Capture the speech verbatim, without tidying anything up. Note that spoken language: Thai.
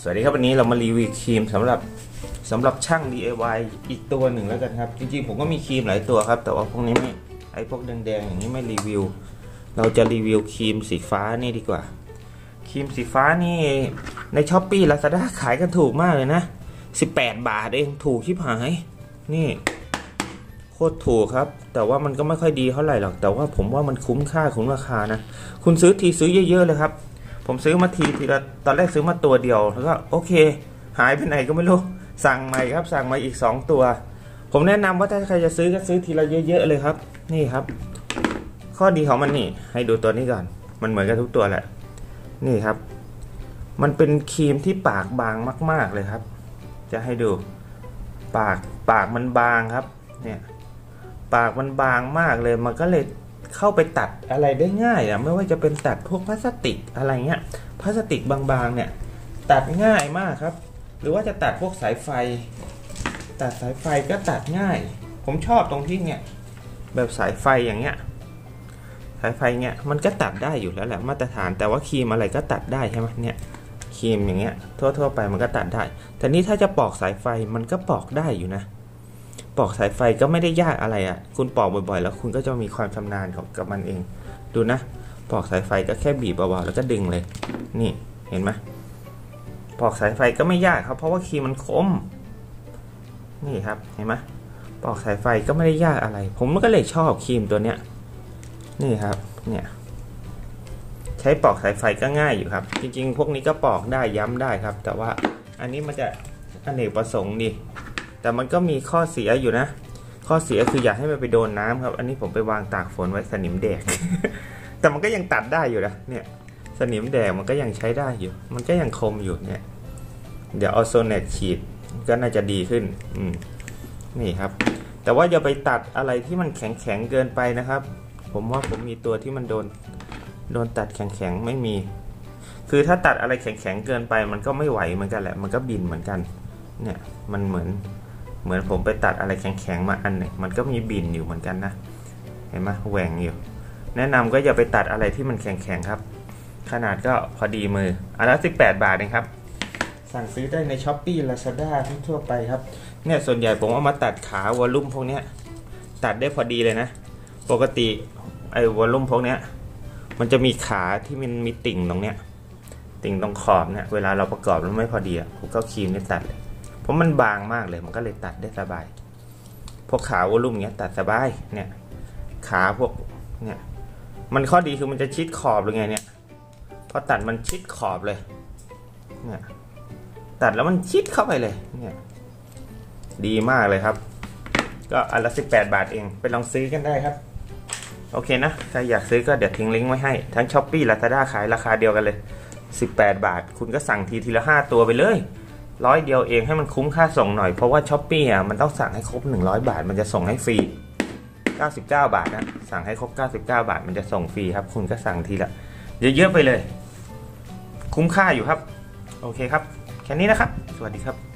สวัสดีครับวันนี้เรามารีวิวครีมสำหรับสำหรับช่าง ดี ไอ วาย อีกตัวหนึ่งแล้วกันครับจริงๆผมก็มีครีมหลายตัวครับแต่ว่าพวกนี้ไม่ไอพวกแดงๆอย่างนี้ไม่รีวิวเราจะรีวิวครีมสีฟ้านี่ดีกว่าครีมสีฟ้านี่ใน ช้อปปี้ ลาซาด้า ขายกันถูกมากเลยนะสิบแปดบาทเองถูกชิบหายนี่โคตรถูกครับแต่ว่ามันก็ไม่ค่อยดีเท่าไหร่หรอกแต่ว่าผมว่ามันคุ้มค่าคุ้มราคานะคุณซื้อทีซื้อเยอะๆเลยครับผมซื้อมาทีทีละตอนแรกซื้อมาตัวเดียวแล้วก็โอเคหายไปไหนก็ไม่รู้สั่งใหม่ครับสั่งมาอีกสองตัวผมแนะนำว่าถ้าใครจะซื้อก็ซื้อทีละเยอะๆเลยครับนี่ครับข้อดีของมันนี่ให้ดูตัวนี้ก่อนมันเหมือนกันทุกตัวแหละนี่ครับมันเป็นครีมที่ปากบางมากๆเลยครับจะให้ดูปากปากมันบางครับเนี่ยปากมันบางมากเลยมันก็เลยเข้าไปตัดอะไรได้ง่ายอะไม่ว่าจะเป็นตัดพวกพลาสติกอะไรเงี้ยพลาสติกบางๆเนี่ยตัดง่ายมากครับหรือว่าจะตัดพวกสายไฟตัดสายไฟก็ตัดง่ายผมชอบตรงที่เนี่ยแบบสายไฟอย่างเงี้ยสายไฟเงี้ยมันก็ตัดได้อยู่แล้วแหละมาตรฐานแต่ว่าครีมอะไรก็ตัดได้ใช่ไหมเนี่ยครีมอย่างเงี้ยทั่วๆไปมันก็ตัดได้แต่นี่ถ้าจะปอกสายไฟมันก็ปอกได้อยู่นะปอกสายไฟก็ไม่ได้ยากอะไรอ่ะคุณปอกบ่อยๆแล้วคุณก็จะมีความชำนาญของกับมันเองดูนะปอกสายไฟก็แค่บีบเบาๆแล้วก็ดึงเลยนี่เห็นไหมปอกสายไฟก็ไม่ยากครับเพราะว่าครีมมันคมนี่ครับเห็นไหมปอกสายไฟก็ไม่ได้ยากอะไรผมก็เลยชอบครีมตัวเนี้ยนี่ครับเนี่ยใช้ปอกสายไฟก็ง่ายอยู่ครับจริงๆพวกนี้ก็ปอกได้ย้ำได้ครับแต่ว่าอันนี้มันจะอเนกประสงค์ดีแต่มันก็มีข้อเสียอยู่นะข้อเสียคืออยากให้มันไปโดนน้ำครับอันนี้ผมไปวางตากฝนไว้สนิมแดก แต่มันก็ยังตัดได้อยู่นะเนี่ยสนิมแดกมันก็ยังใช้ได้อยู่มันก็ยังคมอยู่เนี่ยเดี๋ยวเอาโซเนตฉีดก็น่าจะดีขึ้นอืมนี่ครับแต่ว่าอย่าไปตัดอะไรที่มันแข็งแข็งเกินไปนะครับผมว่าผมมีตัวที่มันโดนโดนตัดแข็งแข็งไม่มีคือถ้าตัดอะไรแข็งแข็งเกินไปมันก็ไม่ไหวเหมือนกันแหละมันก็บินเหมือนกันเนี่ยมันเหมือนเหมือนผมไปตัดอะไรแข็งๆมาอันหนึ่งมันก็มีบินอยู่เหมือนกันนะเห็นไหมแหว่งอยู่แนะนำก็อย่าไปตัดอะไรที่มันแข็งๆครับขนาดก็พอดีมืออันละสิบแปดบาทเองครับสั่งซื้อได้ใน ช้อปปี้ ลาซาด้า ทั่วไปครับเนี่ยส่วนใหญ่ผมเอามาตัดขาวอลลุ่มพวกเนี้ยตัดได้พอดีเลยนะปกติไอ้วอลลุ่มพวกเนี้ยมันจะมีขาที่มันมีติ่งตรงเนี้ยติ่งตรงขอบเนี่ยเวลาเราประกอบแล้วไม่พอดีอ่ะผมก็ครีมนี่ตัดเลยเพราะมันบางมากเลยมันก็เลยตัดได้สบายพวกขาวอลลุ่มเนี้ยตัดสบายเนี่ยขาพวกเนี่ยมันข้อดีคือมันจะชิดขอบหรือไงเนี่ยพอตัดมันชิดขอบเลยเนี่ยตัดแล้วมันชิดเข้าไปเลยเนี่ยดีมากเลยครับก็อันละสิบแปดบาทเองไปลองซื้อกันได้ครับโอเคนะใครอยากซื้อก็เดี๋ยวทิ้งลิงก์ไว้ให้ทั้ง ช้อปปี้ ลาซาด้า ขายราคาเดียวกันเลยสิบแปดบาทคุณก็สั่งทีทีละห้าตัวไปเลยร้อยเดียวเองให้มันคุ้มค่าส่งหน่อยเพราะว่า ช้อปปี้ อ่ะมันต้องสั่งให้ครบหนึ่งร้อยบาทมันจะส่งให้ฟรีเก้าสิบเก้าบาทนะสั่งให้ครบเก้าสิบเก้าบาทมันจะส่งฟรีครับคุณก็สั่งทีละเยอะๆไปเลยคุ้มค่าอยู่ครับโอเคครับแค่นี้นะครับสวัสดีครับ